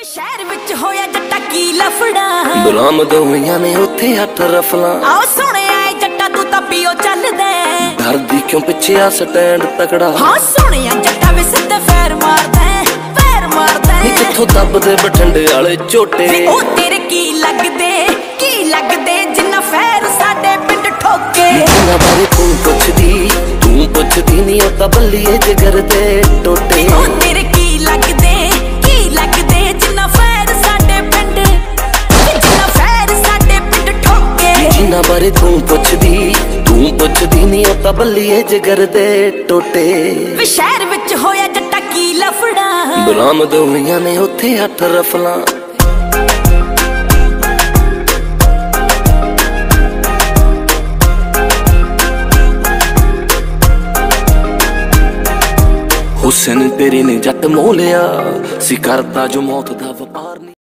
शहर विच होया जट्टा की लफड़ा बरामद होईयां ने उत्थे 8 रफलां। आओ सुने आए जट्टा तू तां पियो चल दे डरदी क्यों पिछे आ स्टैंड तगड़ा। हाँ सुने जट्टा वे सिद्धे पैर मार दे जिथों दबदे बठंडे वाले झोटे ओ तेरे की लगदे जिन्ना फैर साडे पिंड ठोके। जिन्ना बारे तू पुछदी नहीं ओ तां बल्लीए जिगर दे टोटे। ओ तेरे की लगदे जिन्ना फैर साडे पिंड ठोके। जिन्ना बारे तू पुछदी नहीं ओ तां बल्लीए जिगर दे टोटे। वे शहर विच होया जट्टा की लफड़ा बरामद होईयां ने उत्थे 8 रफलां। हुसैन तेरी ने जट मोह लिया सी करता जो मौत दा वपार।